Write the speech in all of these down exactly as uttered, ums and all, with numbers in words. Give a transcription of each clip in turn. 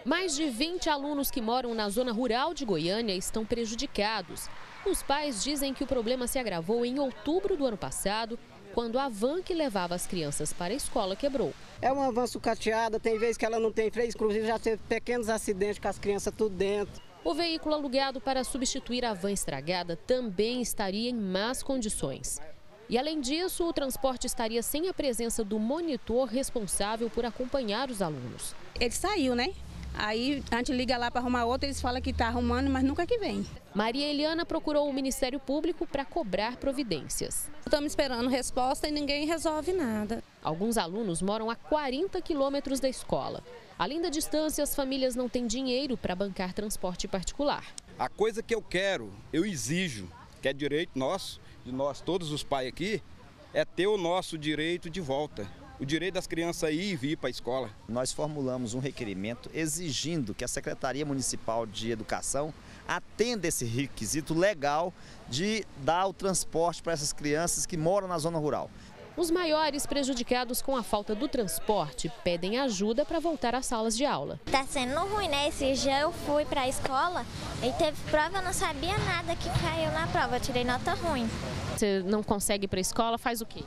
Mais de vinte alunos que moram na zona rural de Goiânia estão prejudicados. Os pais dizem que o problema se agravou em outubro do ano passado, quando a van que levava as crianças para a escola quebrou. É uma van sucateada, tem vezes que ela não tem freio, inclusive já teve pequenos acidentes com as crianças tudo dentro. O veículo alugado para substituir a van estragada também estaria em más condições. E além disso, o transporte estaria sem a presença do monitor responsável por acompanhar os alunos. Ele saiu, né? Aí a gente liga lá para arrumar outro, eles falam que está arrumando, mas nunca que vem. Maria Eliana procurou o Ministério Público para cobrar providências. Estamos esperando resposta e ninguém resolve nada. Alguns alunos moram a quarenta quilômetros da escola. Além da distância, as famílias não têm dinheiro para bancar transporte particular. A coisa que eu quero, eu exijo, que é direito nosso, de nós todos os pais aqui, é ter o nosso direito de volta. O direito das crianças ir e vir para a escola. Nós formulamos um requerimento exigindo que a Secretaria Municipal de Educação atenda esse requisito legal de dar o transporte para essas crianças que moram na zona rural. Os maiores prejudicados com a falta do transporte pedem ajuda para voltar às salas de aula. Tá sendo ruim, né? Esse dia eu fui para a escola e teve prova, eu não sabia nada que caiu na prova, eu tirei nota ruim. Você não consegue ir para a escola, faz o quê?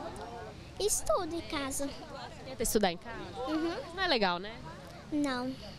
Estudo em casa. Tenta estudar em casa? Uhum. Não é legal, né? Não.